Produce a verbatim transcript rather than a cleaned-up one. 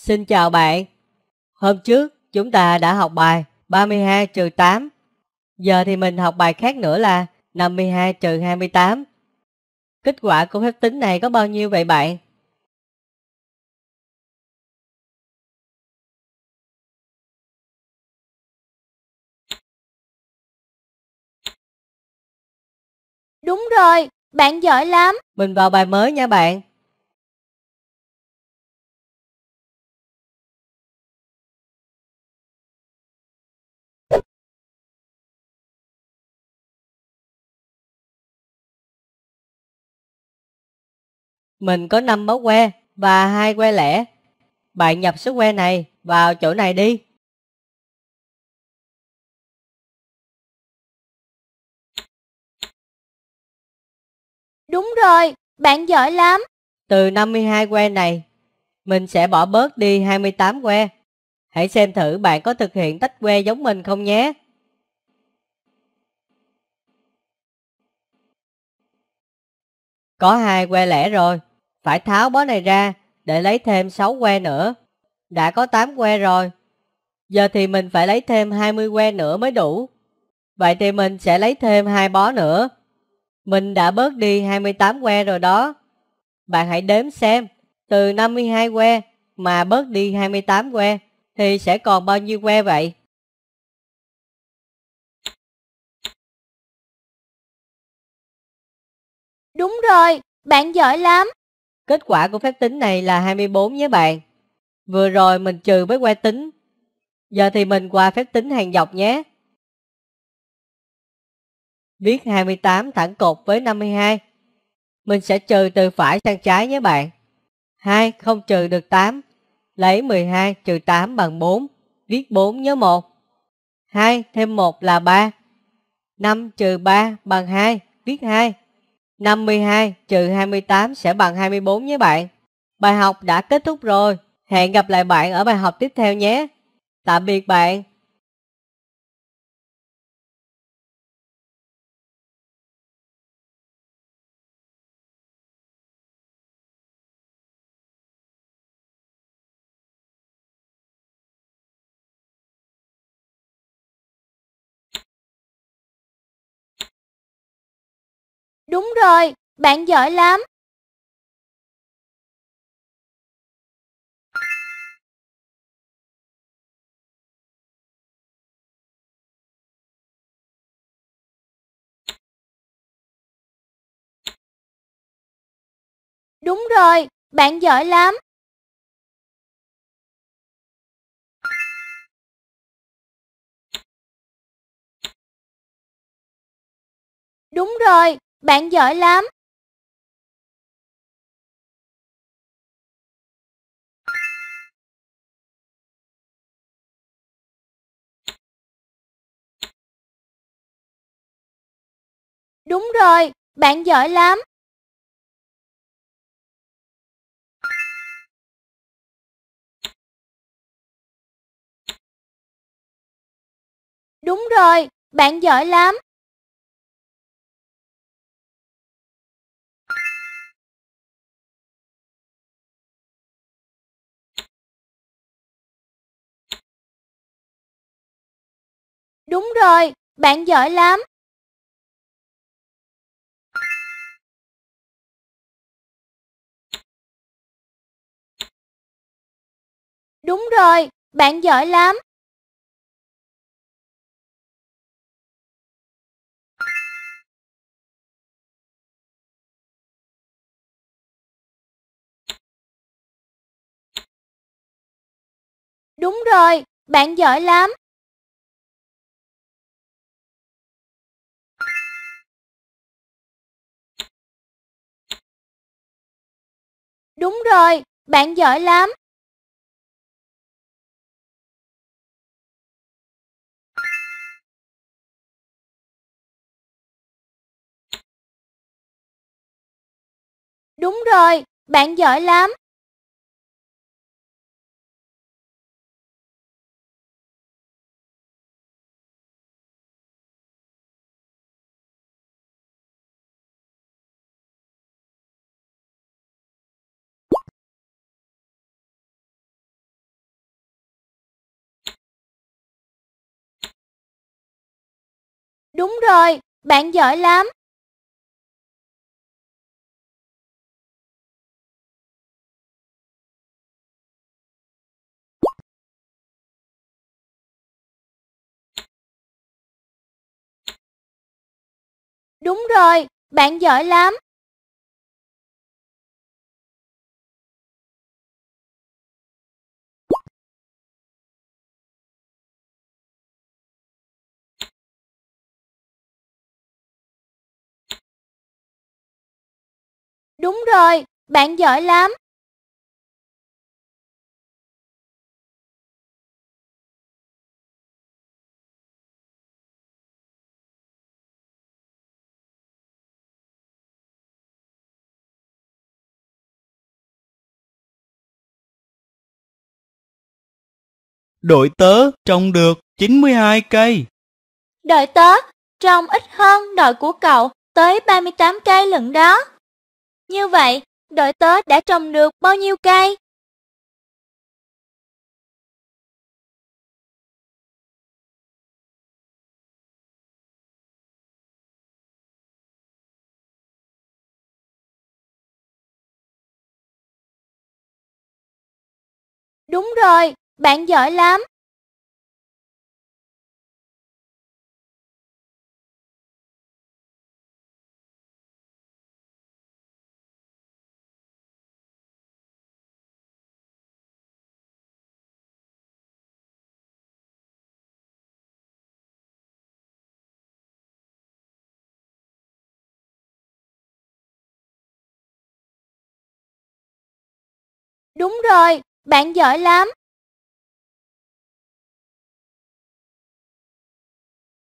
Xin chào bạn. Hôm trước chúng ta đã học bài ba mươi hai trừ tám. Giờ thì mình học bài khác nữa là năm mươi hai trừ hai mươi tám. Kết quả của phép tính này có bao nhiêu vậy bạn? Đúng rồi, bạn giỏi lắm. Mình vào bài mới nha bạn. Mình có năm mẫu que và hai que lẻ. Bạn nhập số que này vào chỗ này đi. Đúng rồi, bạn giỏi lắm. Từ năm mươi hai que này, mình sẽ bỏ bớt đi hai mươi tám que. Hãy xem thử bạn có thực hiện tách que giống mình không nhé. Có hai que lẻ rồi, phải tháo bó này ra để lấy thêm sáu que nữa. Đã có tám que rồi, giờ thì mình phải lấy thêm hai mươi que nữa mới đủ. Vậy thì mình sẽ lấy thêm hai bó nữa. Mình đã bớt đi hai mươi tám que rồi đó. Bạn hãy đếm xem, từ năm mươi hai que mà bớt đi hai mươi tám que thì sẽ còn bao nhiêu que vậy? Đúng rồi, bạn giỏi lắm. Kết quả của phép tính này là hai mươi bốn nhé bạn. Vừa rồi mình trừ với que tính. Giờ thì mình qua phép tính hàng dọc nhé. Viết hai mươi tám thẳng cột với năm mươi hai. Mình sẽ trừ từ phải sang trái nhé bạn. hai không trừ được tám. Lấy mười hai trừ tám bằng bốn. Viết bốn nhớ một. hai thêm một là ba. năm trừ ba bằng hai. Viết hai. năm mươi hai trừ hai mươi tám sẽ bằng hai mươi bốn nhé bạn. Bài học đã kết thúc rồi. Hẹn gặp lại bạn ở bài học tiếp theo nhé. Tạm biệt bạn. Đúng rồi, bạn giỏi lắm. Đúng rồi, bạn giỏi lắm. Đúng rồi, bạn giỏi lắm. Đúng rồi, bạn giỏi lắm. Đúng rồi, bạn giỏi lắm. Đúng rồi, bạn giỏi lắm. Đúng rồi, bạn giỏi lắm. Đúng rồi, bạn giỏi lắm. Đúng rồi, bạn giỏi lắm. Đúng rồi, bạn giỏi lắm. Đúng rồi, bạn giỏi lắm. Đúng rồi, bạn giỏi lắm. Đúng rồi, bạn giỏi lắm. Đội tớ trồng được chín mươi hai cây. Đội tớ trồng ít hơn đội của cậu tới ba mươi tám cây lận đó. Như vậy, đội tớ đã trồng được bao nhiêu cây? Đúng rồi, bạn giỏi lắm. Đúng rồi, bạn giỏi lắm.